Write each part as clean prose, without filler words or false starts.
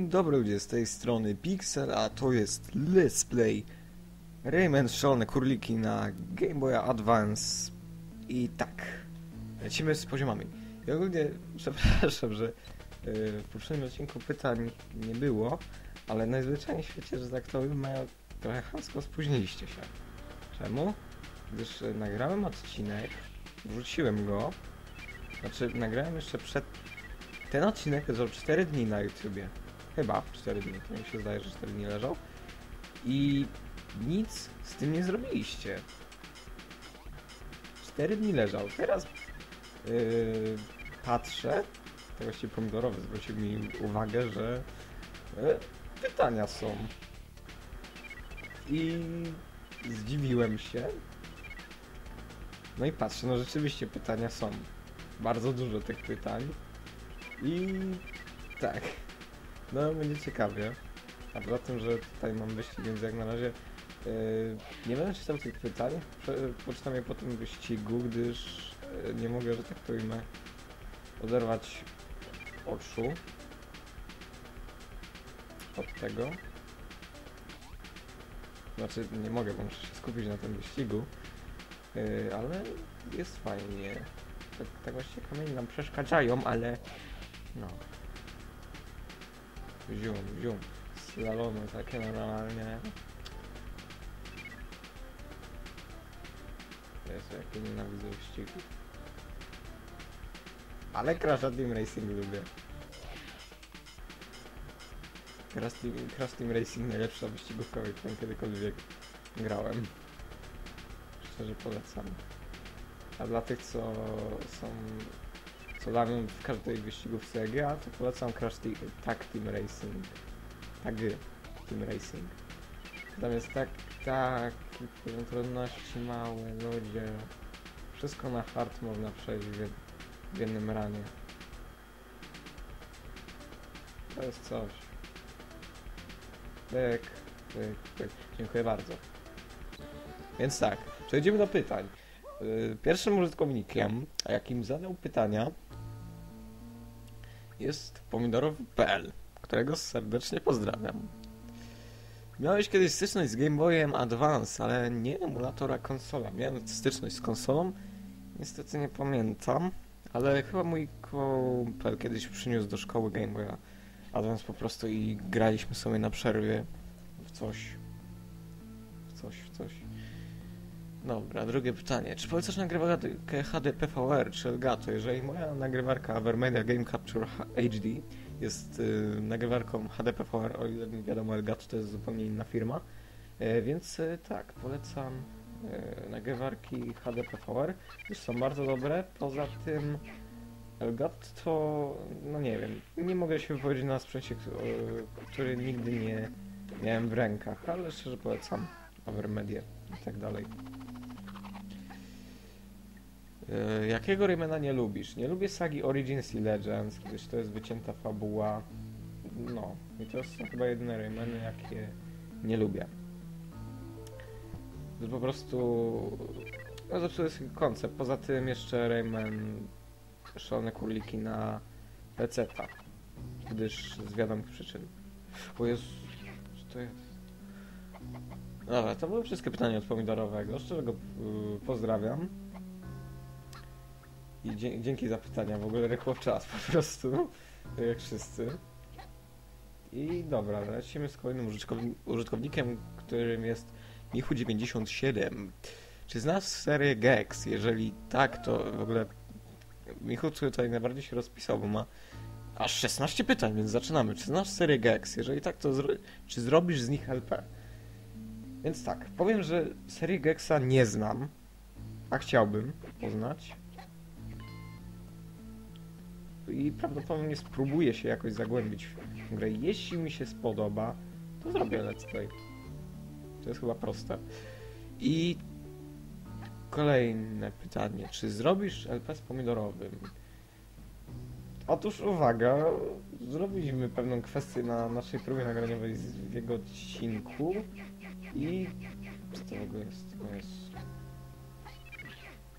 dobry ludzie, z tej strony Pixel, a to jest Let's Play Rayman Szalone Króliki na Game Boya Advance. I tak, lecimy z poziomami. Ja ogólnie przepraszam, że w poprzednim odcinku pytań nie było, ale najzwyczajniej w świecie, że tak to mają trochę chamsko, spóźniliście się. Czemu? Gdyż nagrałem odcinek, wrzuciłem go, znaczy nagrałem jeszcze przed... Ten odcinek leżał 4 dni na YouTubie. Chyba 4 dni, to mi się zdaje, że 4 dni leżał. I nic z tym nie zrobiliście. 4 dni leżał. Teraz patrzę, to właściwie pomidorowy zwrócił mi uwagę, że pytania są. I zdziwiłem się. No i patrzę, no rzeczywiście pytania są. Bardzo dużo tych pytań. I tak, no będzie ciekawie. A poza tym, że tutaj mam wyścig, więc jak na razie nie będę czytał tych pytań. Poczytam je po tym wyścigu, gdyż nie mogę, że tak to ujmę, oderwać oczu od tego. Znaczy nie mogę, bo muszę się skupić na tym wyścigu, ale jest fajnie. Tak właściwie kamienie nam przeszkadzają, ale no. Zium. Slalomy takie normalnie. Jezu, jakie nienawidzę wyścigów. Ale Crash Team Racing lubię. Crash Team Racing najlepsza wyścigówka, w którą kiedykolwiek grałem. Szczerze polecam. A dla tych, co lamią w każdej wyścigówce EGA, to polecam Crash Tag Team Racing. Tag Team Racing. Tam jest taki poziom trudności mały, ludzie. Wszystko na hard można przejść w jednym ranie. To jest coś. Pyk. Dziękuję bardzo. Więc tak, przejdziemy do pytań. Pierwszym użytkownikiem, jakim zadał pytania, jest pomidorowy.pl, którego serdecznie pozdrawiam. Miałeś kiedyś styczność z Game Boyem Advance, ale nie emulatora konsola. Miałem styczność z konsolą, niestety nie pamiętam, ale chyba mój kumpel kiedyś przyniósł do szkoły Game Boya Advance po prostu i graliśmy sobie na przerwie w coś. Dobra, drugie pytanie. Czy polecasz nagrywarkę HD PVR czy Elgato? Jeżeli moja nagrywarka AverMedia Game Capture HD jest nagrywarką HD PVR, o ile mi wiadomo, Elgato to jest zupełnie inna firma, więc tak, polecam nagrywarki HD PVR, już są bardzo dobre. Poza tym Elgato to, no nie wiem, nie mogę się wypowiedzieć na sprzęcie, który nigdy nie miałem w rękach, ale szczerze polecam AverMedia i tak dalej. Jakiego Raymana nie lubisz? Nie lubię sagi Origins i Legends, gdyż to jest wycięta fabuła. No, i to są chyba jedyne Raymany, jakie nie lubię. To po prostu... No zepsuł jest koncept. Poza tym jeszcze Rayman Szalone Króliki na PC-ta, gdyż z wiadomych przyczyn. O Jezu, co to jest? Dobra, to były wszystkie pytania od pomidorowego. Szczerze go pozdrawiam. I dzięki za pytania, w ogóle rychło w czas po prostu, jak wszyscy. I dobra, lecimy z kolejnym użytkownikiem, którym jest Michu97. Czy znasz serię Gex? Jeżeli tak, to w ogóle Michu tutaj najbardziej się rozpisał, bo ma aż 16 pytań, więc zaczynamy. Czy znasz serię Gex? Jeżeli tak, to czy zrobisz z nich LP? Więc tak, powiem, że serię Gexa nie znam, a chciałbym poznać. I prawdopodobnie spróbuję się jakoś zagłębić w grę. Jeśli mi się spodoba, to zrobię let's play. To jest chyba proste. I kolejne pytanie. Czy zrobisz LP z pomidorowym? Otóż uwaga, zrobiliśmy pewną kwestię na naszej próbie nagraniowej w jego odcinku. I... co to w ogóle jest? To jest...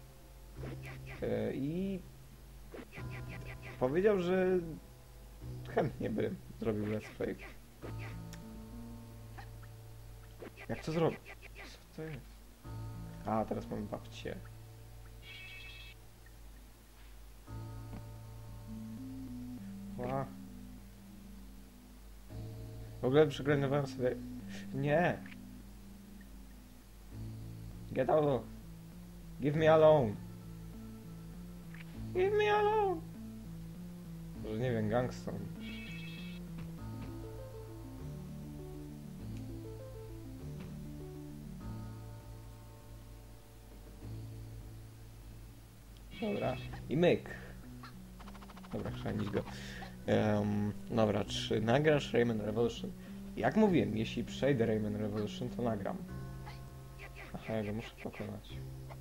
I... powiedział, że chętnie by zrobił let's play. Jak to zrobić? Co to jest? A, teraz mamy babcię. Ła. W ogóle przegranowałem sobie... Nie! Get out! Give me alone! Give me alone! Może nie wiem, Gangston. Dobra. I myk. Dobra, chrzanić go. Dobra, czy nagrasz Rayman Revolution? Jak mówiłem, jeśli przejdę Rayman Revolution, to nagram. Aha, ja go muszę pokonać.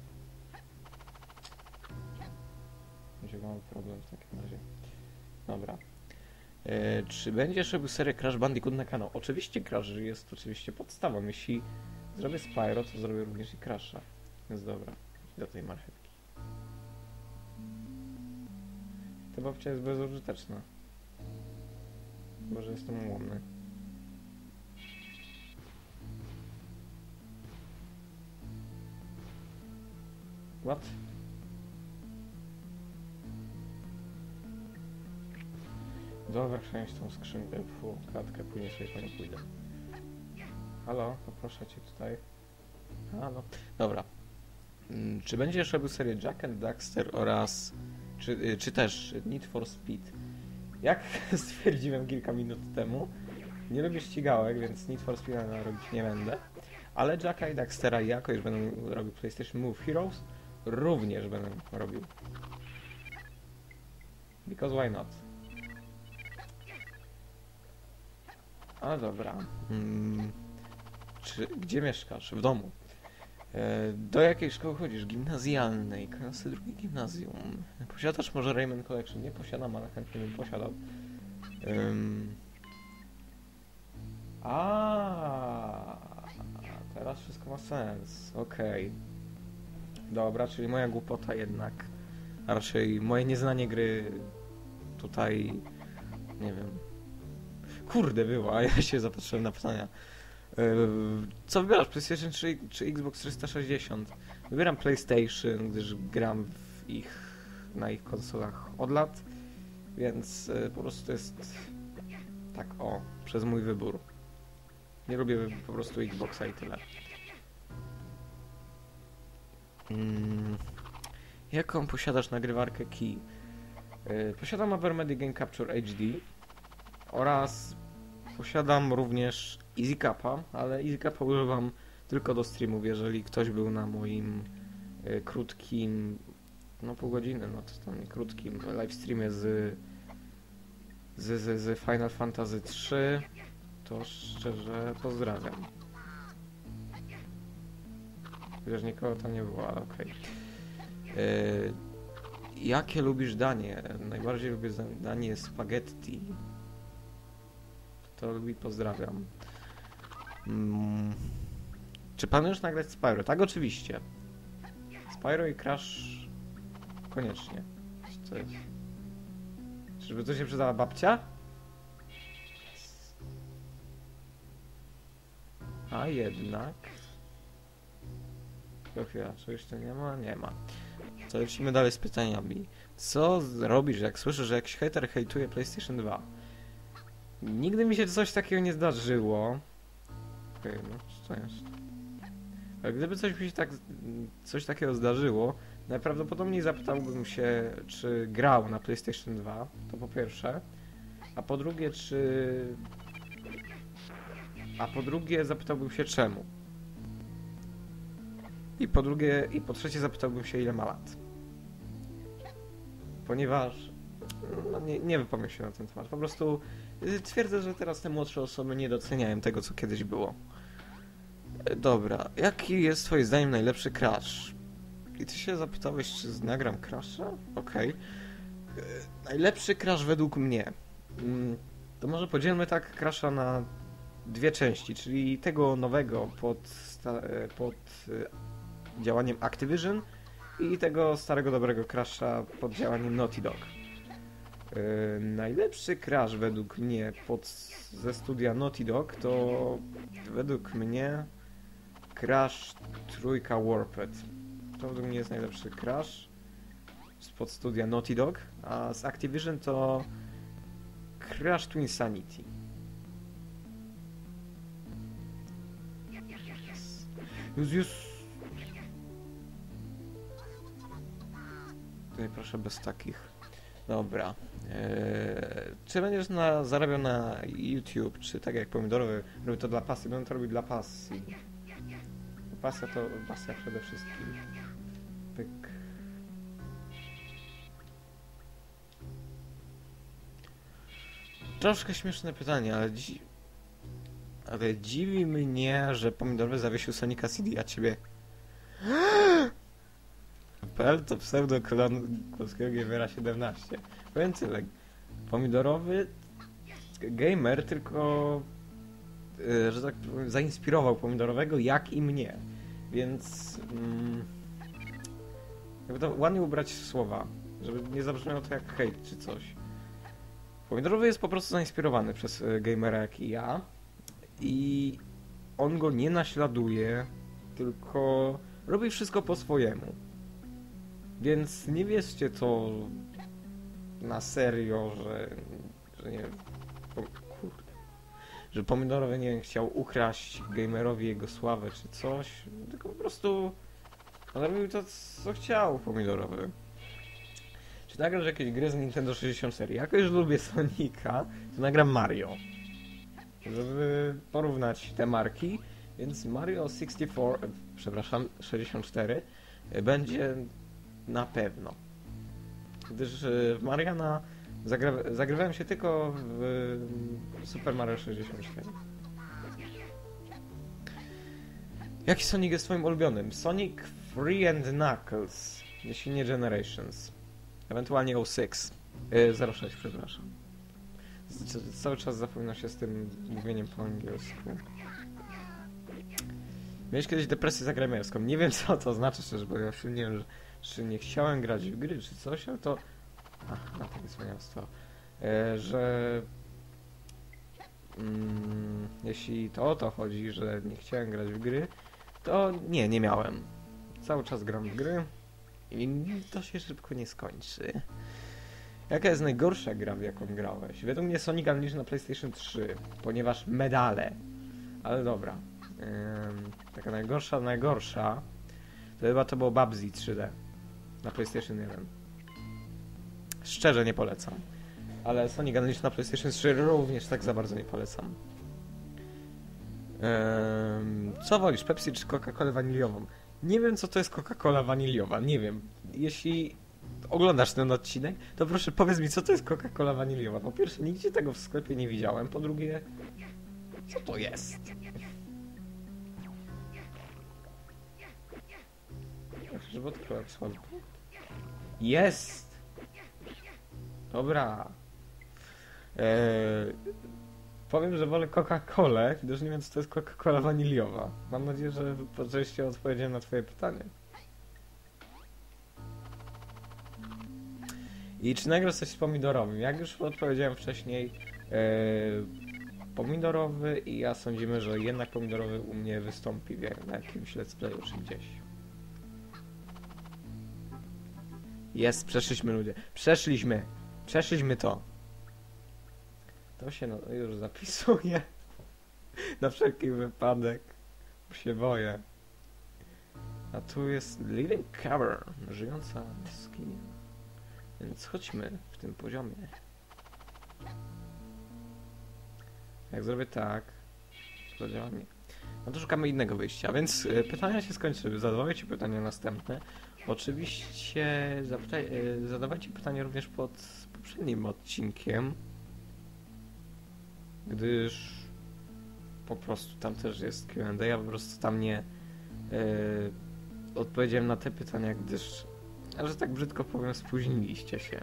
Będzie mały problem w takim razie. Dobra. Czy będziesz robił serię Crash Bandicoot na kanał? Oczywiście Crash jest oczywiście podstawą. Jeśli zrobię Spyro, to zrobię również i Crasha. Więc dobra, do tej marchewki. Ta babcia jest bezużyteczna. Chyba, że jestem ułomny. What? Dobra, przenieść tą skrzynkę, klatkę, później sobie po nie pójdę. Halo, poproszę cię tutaj. Halo. Dobra. Czy będziesz robił serię Jak and Daxter oraz... Czy też Need for Speed? Jak stwierdziłem kilka minut temu, nie lubię ścigałek, więc Need for Speeda robić nie będę. Ale Jacka i Daxtera jako już będę robił PlayStation Move Heroes, również będę robił. Because why not? A dobra. Gdzie mieszkasz? W domu. Do jakiej szkoły chodzisz? Gimnazjalnej. Klasy drugiej gimnazjum. Posiadasz może Rayman Collection? Nie posiadam, ale chętnie bym posiadał. Teraz wszystko ma sens. Okej. Dobra, czyli moja głupota jednak. A raczej moje nieznanie gry tutaj... Nie wiem. Kurde było, a ja się zapatrzyłem na pytania. Co wybierasz? PlayStation czy Xbox 360? Wybieram PlayStation, gdyż gram na ich konsolach od lat, więc po prostu jest tak przez mój wybór. Nie lubię po prostu Xboxa i tyle. Jaką posiadasz nagrywarkę Key? Posiadam Avermedia Game Capture HD oraz posiadam również EasyCapa, ale EasyCapa używam tylko do streamów. Jeżeli ktoś był na moim krótkim, no pół godziny, no to tam krótkim livestreamie z Final Fantasy 3, to szczerze pozdrawiam. Chociaż nikogo tam nie było, ale okej. Jakie lubisz danie? Najbardziej lubię danie spaghetti. To lubi, pozdrawiam. Czy planujesz nagrać Spyro? Tak, oczywiście. Spyro i Crash koniecznie. Co jest? Czyżby to się przydała babcia? A jednak... Chwila, czegoś tu nie ma? Nie ma. To lecimy dalej z pytaniami. Co robisz, jak słyszysz, że jakiś hater hejtuje PlayStation 2? Nigdy mi się coś takiego nie zdarzyło. Okej, no co to jest? Ale gdyby coś takiego zdarzyło, najprawdopodobniej zapytałbym się, czy grał na PlayStation 2, to po pierwsze. A po drugie zapytałbym się czemu. I po trzecie zapytałbym się, ile ma lat. Ponieważ no nie wypowiem się na ten temat. Po prostu twierdzę, że teraz te młodsze osoby nie doceniają tego, co kiedyś było. Dobra, jaki jest twoim zdaniem najlepszy Crash? I ty się zapytałeś, czy nagram Crasha? Okej. Najlepszy Crash według mnie. To może podzielmy tak Crasha na dwie części, czyli tego nowego pod działaniem Activision i tego starego dobrego Crasha pod działaniem Naughty Dog. Najlepszy Crash według mnie ze studia Naughty Dog to według mnie Crash Trójka Warped. To według mnie jest najlepszy Crash spod studia Naughty Dog, a z Activision to Crash Twinsanity. Już. Tutaj proszę bez takich. Dobra. Czy będziesz zarabiał na YouTube, czy tak jak pomidorowy, robię to dla pasji? Będę to robił dla pasji. Pasja to pasja przede wszystkim. Pyk. Troszkę śmieszne pytanie, ale dziwi mnie, że pomidorowy zawiesił Sonika CD, a ciebie... PL to pseudo-klon polskiego gamera 17. Powiem tyle. Pomidorowy gamer tylko, że tak powiem, zainspirował pomidorowego, jak i mnie. Więc jakby to ładnie ubrać w słowa, żeby nie zabrzmiało to jak hejt czy coś. Pomidorowy jest po prostu zainspirowany przez gamera jak i ja i on go nie naśladuje, tylko robi wszystko po swojemu. Więc nie wierzcie to na serio, że nie kurde, że pomidorowy nie chciał ukraść gamerowi jego sławę czy coś, tylko po prostu on robił to, co chciał pomidorowy. Czy nagrasz jakieś gry z Nintendo 64? Jako już lubię Sonika, to nagram Mario. Żeby porównać te marki, więc Mario 64 będzie na pewno. Gdyż w Mariana zagrywałem się tylko w Super Mario 64. Jaki Sonic jest twoim ulubionym? Sonic Free and Knuckles, jeśli nie Generations. Ewentualnie 06. 06, przepraszam. Cały czas zapomina się z tym mówieniem po angielsku. Miałeś kiedyś depresję zagraniarską. Nie wiem co to znaczy, szczerze, bo ja się nie wiem, czy nie chciałem grać w gry, czy coś, ale to... Ach, na takie cwaniactwo. Że... jeśli to o to chodzi, że nie chciałem grać w gry, to nie miałem. Cały czas gram w gry i to się szybko nie skończy. Jaka jest najgorsza gra, w jaką grałeś? Według mnie Sonic Unleashed na PlayStation 3, ponieważ medale. Ale dobra. Taka najgorsza, to chyba to było Babsy 3D na PlayStation 1. Szczerze nie polecam. Ale Sonic Unleashed na PlayStation 3 również tak za bardzo nie polecam. Co wolisz, Pepsi czy Coca-Colę waniliową? Nie wiem, co to jest Coca-Cola waniliowa, nie wiem. Jeśli oglądasz ten odcinek, to proszę powiedz mi, co to jest Coca-Cola waniliowa. Po pierwsze, nigdzie tego w sklepie nie widziałem. Po drugie, co to jest? Żeby odkryłem słabo. Jest! Dobra. Powiem, że wolę Coca-Colę, gdyż nie wiem, co to jest Coca-Cola waniliowa. Mam nadzieję, że rzeczywiście odpowiedziałem na twoje pytanie. I czy nagrasz coś z pomidorowym? Jak już odpowiedziałem wcześniej, pomidorowy i ja sądzimy, że jednak pomidorowy u mnie wystąpi na jakimś let's playu czy gdzieś. Jest, przeszliśmy ludzie. Przeszliśmy to. To się już zapisuje. Na wszelki wypadek. Bo się boję. A tu jest Living Cavern. Żyjąca jaskinia. Więc chodźmy w tym poziomie. Jak zrobię tak, to działa nie. No to szukamy innego wyjścia, więc pytania się skończyły. Zadawajcie pytania następne. Oczywiście zadawajcie pytania również pod poprzednim odcinkiem, gdyż po prostu tam też jest Q&A, ja po prostu tam nie odpowiedziałem na te pytania, gdyż, że tak brzydko powiem, spóźniliście się.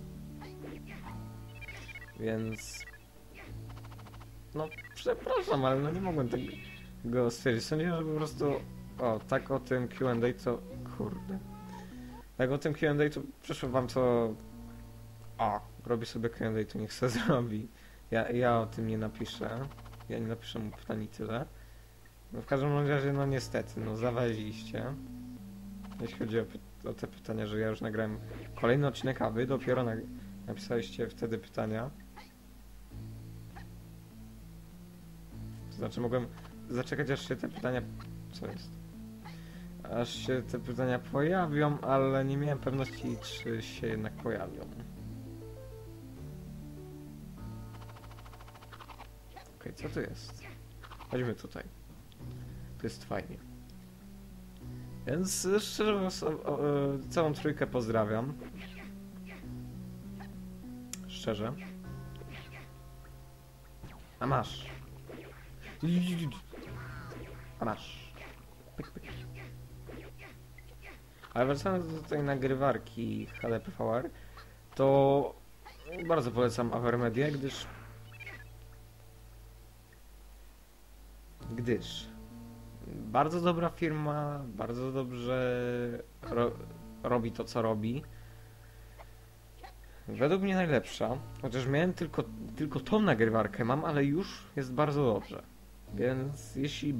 Więc no przepraszam, ale no nie mogłem tego stwierdzić. Sądzę, że po prostu tak o tym Q&A to... Kurde. Tak o tym Q&A to przyszło wam to... robi sobie Q&A, to niech se zrobi. Ja o tym nie napiszę. Ja nie napiszę mu pytań i tyle. No w każdym razie, no niestety, no zawaliliście. Jeśli chodzi o te pytania, że ja już nagrałem kolejny odcinek, a wy dopiero napisaliście wtedy pytania. To znaczy mogłem zaczekać, aż się te pytania... Co jest? Aż się te pytania pojawią, ale nie miałem pewności, czy się jednak pojawią. Okej, co tu jest? Chodźmy tutaj. To jest fajnie. Więc szczerze was całą trójkę pozdrawiam. Szczerze. A masz. A masz. Pyk, pyk. Ale wracając do tej nagrywarki HDPVR, to bardzo polecam Avermedia, gdyż bardzo dobra firma, bardzo dobrze robi to, co robi. Według mnie najlepsza, chociaż miałem tylko tą nagrywarkę mam, ale już jest bardzo dobrze. Więc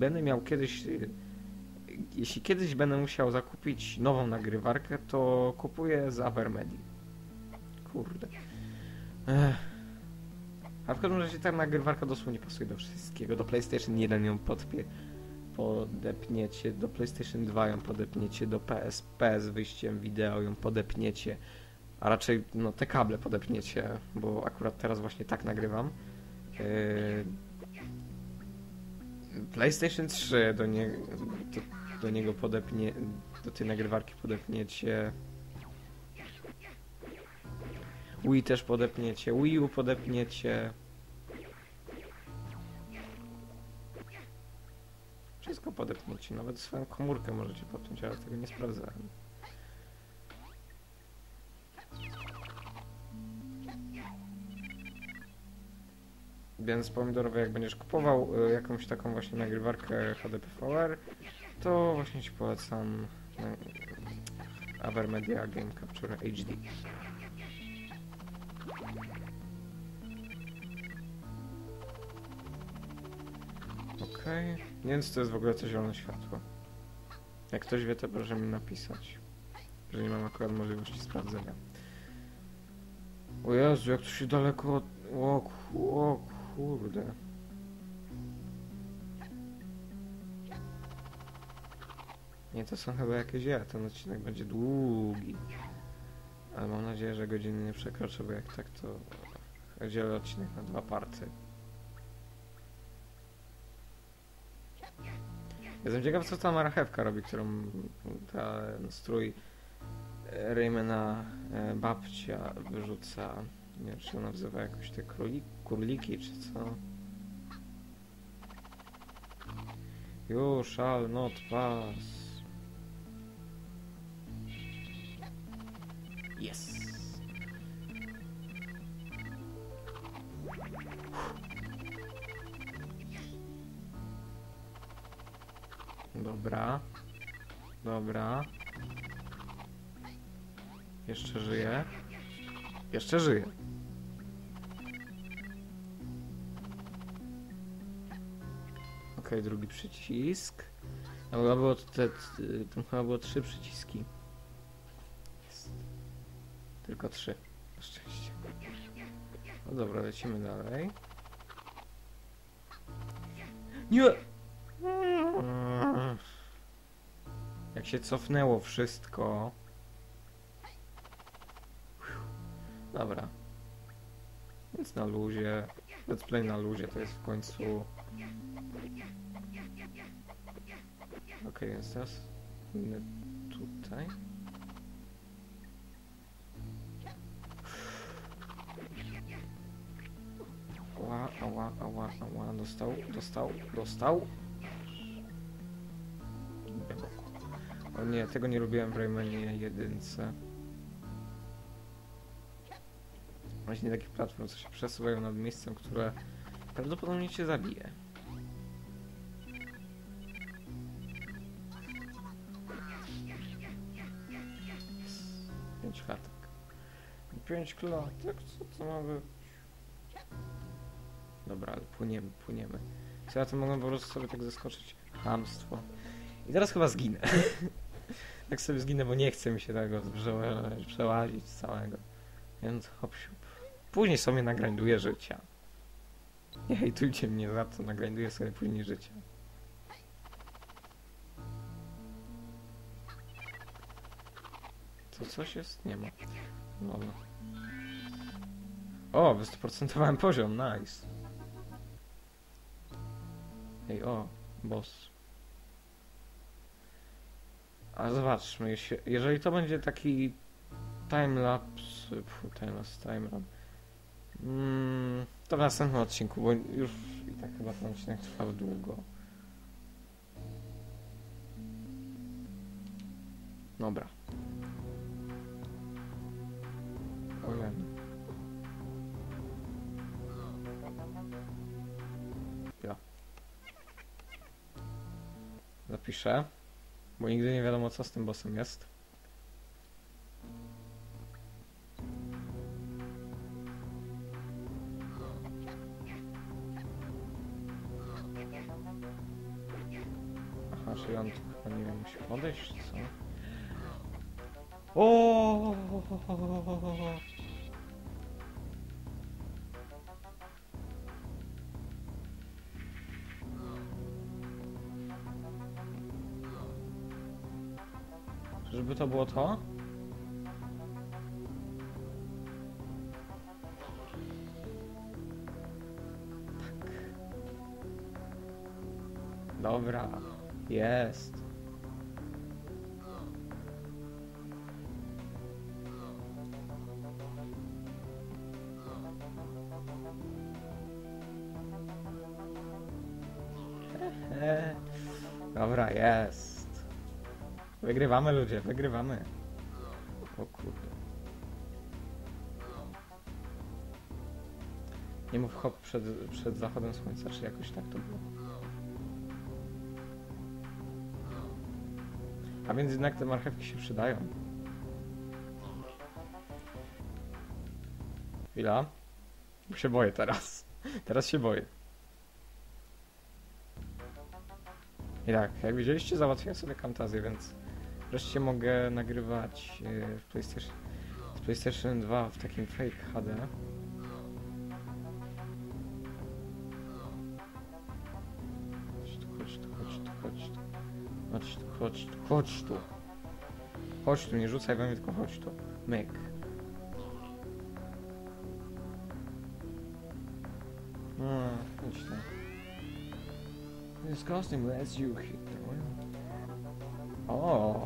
jeśli kiedyś będę musiał zakupić nową nagrywarkę, to kupuję z Avermedii. Kurde. A w każdym razie ta nagrywarka dosłownie pasuje do wszystkiego. Do PlayStation 1 ją podepniecie, do PlayStation 2 ją podepniecie, do PSP z wyjściem wideo ją podepniecie, a raczej no te kable podepniecie, bo akurat teraz właśnie tak nagrywam. PlayStation 3 do niego do tej nagrywarki podepniecie. Wii też podepniecie, Wii U podepniecie. Wszystko podepniecie, nawet swoją komórkę możecie podpiąć, ale tego nie sprawdzałem. Więc pomidorowy, jak będziesz kupował jakąś taką właśnie nagrywarkę HDPVR, to właśnie ci polecam Avermedia Game Capture HD. Okej, nie wiem, co to jest w ogóle to zielone światło. Jak ktoś wie, to proszę mi napisać, że nie mam akurat możliwości sprawdzenia. O Jezu, jak tu się daleko od... O kurde. Nie, to są chyba jakieś ten odcinek będzie długi. Ale mam nadzieję, że godziny nie przekroczę, bo jak tak, to dzielę odcinek na 2 party. Jestem ciekaw, co ta marchewka robi, którą ten strój Raymana babcia wyrzuca. Nie wiem, czy ona wzywa jakoś te króliki, czy co? You shall not pass. Yes. Dobra. Dobra. Jeszcze żyje. Jeszcze żyje. Okej, drugi przycisk. Tam chyba było 3 przyciski. Jest. Tylko 3. Na szczęście. No dobra, lecimy dalej. Nie! Jak się cofnęło wszystko. Dobra. Więc na luzie. Let's play na luzie to jest w końcu. Okej, więc teraz inny tutaj. Ała, dostał. O nie, tego nie lubiłem w Raymanie 1. Właśnie takich platform, co się przesuwają nad miejscem, które prawdopodobnie cię zabije. 5 chatek. 5 klatek, co to ma być? Dobra, ale płyniemy. Co ja to mogłem po prostu sobie tak zaskoczyć? Chamstwo. I teraz chyba zginę. Tak sobie zginę, bo nie chce mi się tego przełazić całego. Więc hop siup. Później sobie nagranduję życia. Nie hejtujcie mnie za to, nagranduję sobie później życia. To coś jest? Nie ma. Dobra. O, wystuprocentowałem poziom, nice. Ej, o, boss. A zobaczmy, jeżeli to będzie taki timelapse, timerun, to w następnym odcinku, bo już i tak chyba ten odcinek trwał długo. Dobra. Ojej. Ja. Zapiszę, bo nigdy nie wiadomo co z tym bossem jest. Aha, czyli on chyba nie wiem, musi podejść, co? O! Żeby to było to? Tak. Dobra, jest. Dobra, jest. Wygrywamy, ludzie, wygrywamy. O kurde. Nie mów hop przed zachodem słońca, czy jakoś tak to było. A więc jednak te marchewki się przydają. Chwila. Bo się boję teraz. Teraz się boję. I tak, jak widzieliście, załatwiłem sobie Camtasię, więc wreszcie mogę nagrywać z PlayStation 2 w takim fake HD. Chodź tu, nie rzucaj we mnie, tylko chodź tu. Myk. Idź tam. This costume lets you hit the ground. O!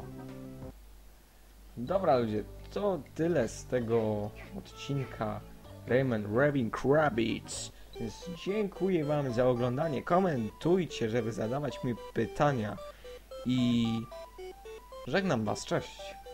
Dobra ludzie, to tyle z tego odcinka Rayman Raving Rabbids. Więc dziękuję wam za oglądanie. Komentujcie, żeby zadawać mi pytania. I żegnam was, cześć!